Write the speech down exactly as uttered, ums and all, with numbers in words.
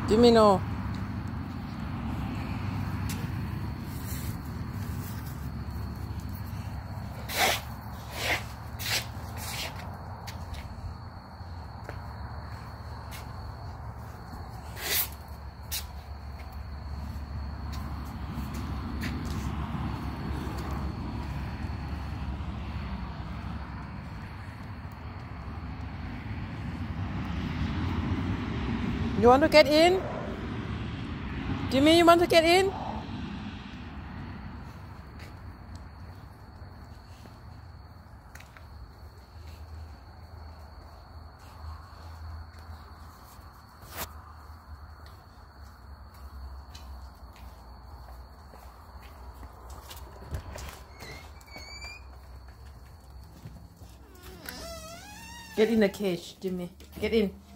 Jimmy, no. You want to get in? Jimmy, you want to get in? Get in the cage, Jimmy. Get in.